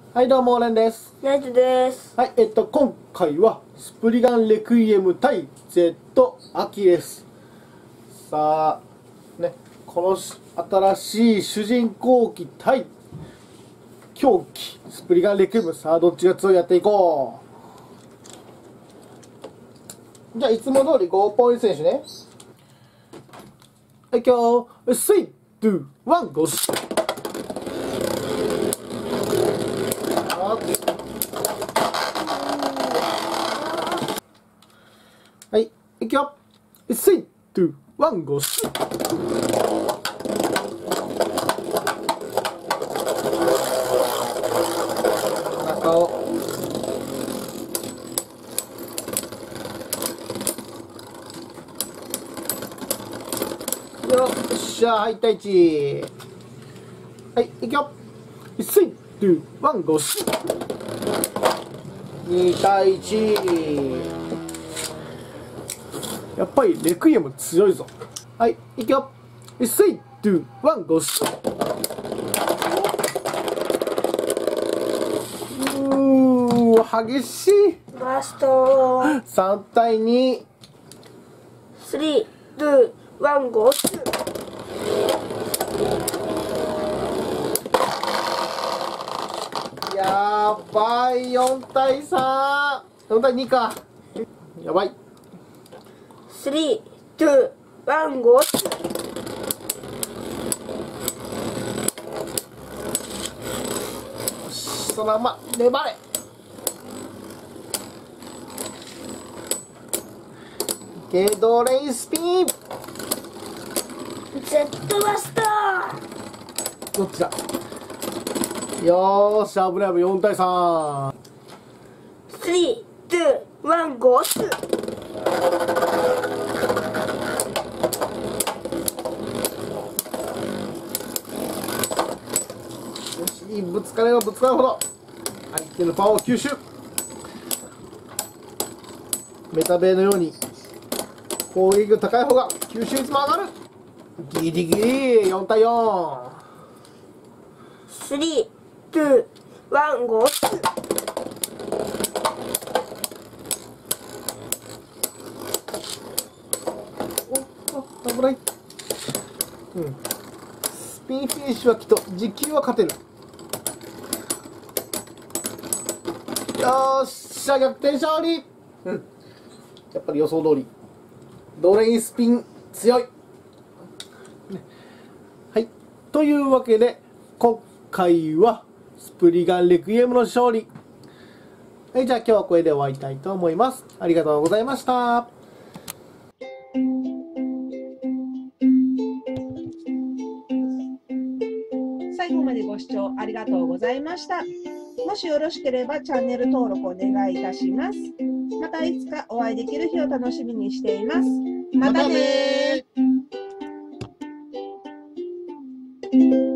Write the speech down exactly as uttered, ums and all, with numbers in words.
はい、どうも、レンです。 ナイトです。 はい、えっと、今回は、スプリガンレクイエム対 Z アキレス。さあ、ね、この新しい主人公機対狂気、スプリガンレクイエム。さあ、どっちが強いやっていこう。じゃあ、いつも通りゴーポイント選手ね。はい、今日、スリー、ツー、ワン、ゴー。はい、いくよ。スリー、ツー、ワン、ゴー。中を。よっしゃ、はい、いち対いち。はい、いくよ。スリー、ツー、ワン、ゴー。に対いち。やっぱりレクイエム強いぞ。はい、いくよ。スリー、ツー、ワン、ゴー。うー、激しい。 ラスト。 さん対に。 スリー、ツー、ワン、ゴー。 やばい、よん対さん。よん対にか。やばい。 スリー、ツー、ワン、ゴー。 よし、そのまま粘れ。ゲドレイスピン。 Z バスタどっちだ。よーし、危ない危ない。よん対さん。 ー。スリー、ツー、ワン、ゴー。 よし、ぶつかればぶつかるほど相手のパワーを吸収。メタベイのように攻撃が高い方が吸収率も上がる。ギリギリよん対よん。 スリー、ツー、ワン、ゴー。 お、危ない。うん。スピンフィニッシュはきっと持久は勝てる。よっしゃ、逆転勝利。うん。やっぱり予想通り。ドレインスピン強い。ね、はい。というわけで、今回はスプリガンレクイエムの勝利。はい、じゃあ今日はこれで終わりたいと思います。ありがとうございました。 最後までご視聴ありがとうございました。もしよろしければチャンネル登録お願いいたします。またいつかお会いできる日を楽しみにしています。またねー。